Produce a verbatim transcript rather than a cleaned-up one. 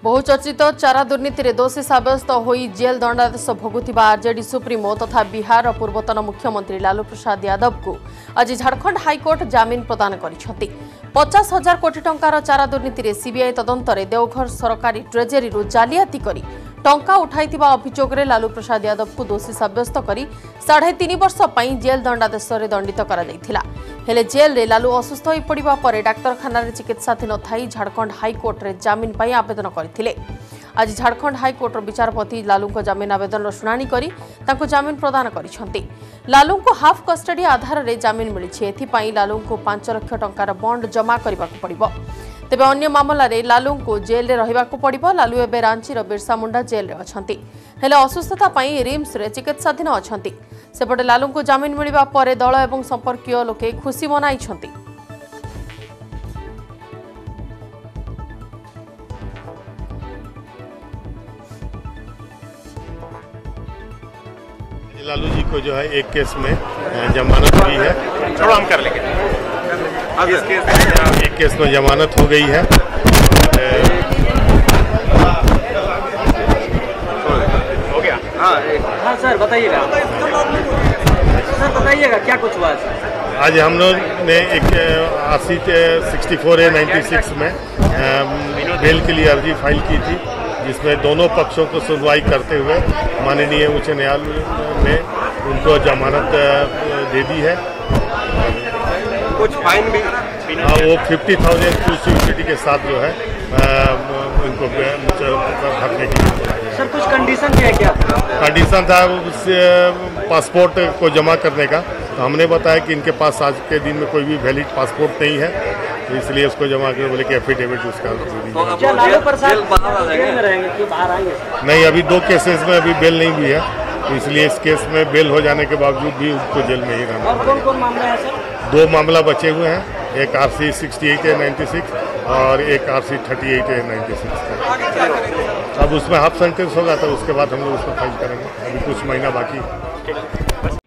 बहुचर्चित चारा दुर्नीति रे दोषी सब्यस्त होई जेल दंडादेश भोगुथिबा आरजेडी सुप्रीमो तथा बिहार पूर्वतन मुख्यमंत्री लालू प्रसाद यादव को आज झारखंड हाईकोर्ट जामिन प्रदान करिसेंति। पचास हजार कोटी टंकार चारा दुर्नीति रे सीबीआई तदंतरे देवघर सरकारी ट्रेजेरी रु जालियाती करी टंका उठाइथिबा अभियोग रे लालू प्रसाद यादव को दोषी सब्यस्त करी साढ़े तीन वर्ष पई जेल दंडादेश रे दंडित करा जायथिला। हेले जेल रे लालू असुस्थ होई पड़िबा परे डाक्तरखाना रे चिकित्साधीन थाई झारखंड हाईकोर्ट रे जामिन पई आवेदन करथिले। आज झारखंड हाईकोर्ट विचारपति लालू को जामिन आवेदन शुणाणी करी तांको जामिन प्रदान करिसेंति। लालू को हाफ कस्टडी आधार रे जामिन मिलिछि। एथिपई लालू को पांच लाख टंकार बॉन्ड जमा करबाक पड़िबो। तेबे अन्य मामला रे लालू को जेल रे रहिबाक पड़िबो। लालू एबे रांची रो बिरसा मुंडा जेल रे अछंती। हेले असुस्थता पई रिम्स रे चिकित्साधीन अछंती। सेपटे लालू को जामिन मिलिबा परे दल एवं संपर्कीय लोके खुशी मनाइछंती। लालू जी को जो है एक केस में जमानत हुई है। छोड़ो हम कर लेंगे। इस केस में एक केस में जमानत हो गई है। हो गया। हाँ हाँ सर बताइएगा। सर बताइएगा क्या कुछ हुआ। आज हम लोग ने एक अस्सी sixty four A ninety six में बेल के लिए अर्जी फाइल की थी, जिसमें दोनों पक्षों को सुनवाई करते हुए माननीय उच्च न्यायालय ने उनको जमानत दे दी है। कुछ फाइन भी हाँ, वो फिफ्टी थाउजेंड टू सिक्योरिटी के साथ जो है उनको भरने की। सर कुछ कंडीशन क्या है क्या? कंडीशन था उस पासपोर्ट को जमा करने का, तो हमने बताया कि इनके पास आज के दिन में कोई भी वैलिड पासपोर्ट नहीं है, तो इसलिए उसको जमा कर बोले कि एफिडेविट उसका क्या लालू प्रसाद जेल में रहेंगे कि बाहर आएंगे? नहीं, अभी दो केसेस में अभी बेल नहीं हुई है, तो इसलिए इस केस में बेल हो जाने के बावजूद भी उसको जेल में ही रहना। और कौन कौन मामला है सर? दो मामला बचे हुए हैं, एक R C sixty eight A ninety six और एक R C thirty eight A ninety six. अब उसमें हाफ सेंटेंस होगा तो उसके बाद हम लोग उसको फाइल करेंगे। अभी कुछ महीना बाकी।